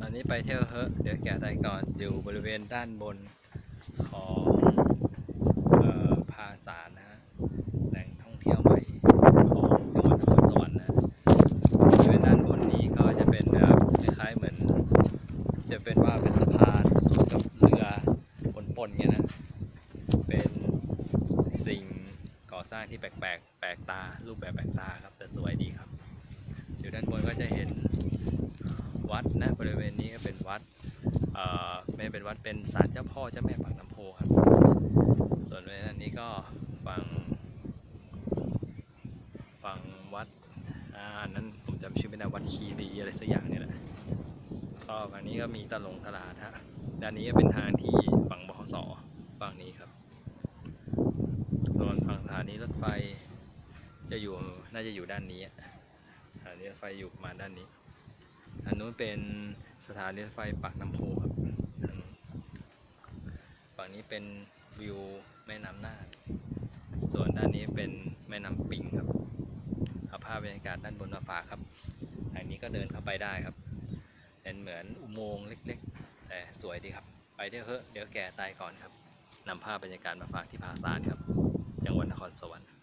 อนนี้ไปเที่ยวเฮ้เดี๋ยวแกะไตก่อนอยู่บริเวณด้านบนของภาสารนะฮะแหล่งท่องเที่ยวใหม่ของจังหวัดนครสวรรค์นะบริเวณด้านบนนี้ก็จะเป็นคล้ายๆเหมือนจะเป็นว่าเป็นสะพานกับเรือปนๆเงี้ยนะเป็นสิ่งก่อสร้างที่แปลกตารูปแบบแปลกตาครับแต่สวยดีครับอยู่ด้านบนก็จะเห็นวัดนะบริเวณนี้ก็เป็นวัดไม่เป็นวัดเป็นศาลเจ้าพ่อเจ้าแม่ปากน้ำโพครับส่วนบริเวณนี้ก็ฝั่งวัดนั้นผมจำชื่อไม่ได้วัดคีรีอะไรสักอย่างนี่แหละก็ฝั่งนี้ก็มีตลาดฮะด้านนี้ก็เป็นทางที่ฝั่งบขสฝั่งนี้ครับส่วนฝั่งสถานีรถไฟน่าจะอยู่ด้านนี้สถานีรถไฟอยู่ประมาณด้านนี้อันนู้นเป็นสถานีรถไฟปากน้ำโพครับฝั่งนี้เป็นวิวแม่น้ำน่านส่วนด้านนี้เป็นแม่น้ำปิงครับเอาภาพบรรยากาศด้านบนมาฝากครับทางนี้ก็เดินเข้าไปได้ครับเป็นเหมือนอุโมงค์เล็กๆแต่สวยดีครับไปเที่ยวเถอะเดี๋ยวแก่ตายก่อนครับนำภาพบรรยากาศมาฝากที่ผาซานครับจังหวัดนครสวรรค์